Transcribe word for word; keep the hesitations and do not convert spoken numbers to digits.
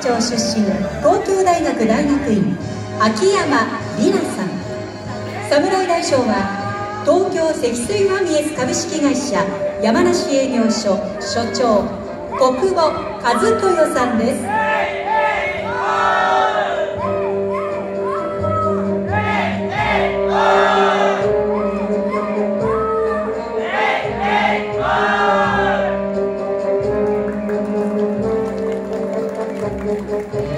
町出身、東京大学大学院秋山里奈さん。侍大将は東京積水ファミエス株式会社山梨営業所所長、小久保和豊さんです。 Thank you.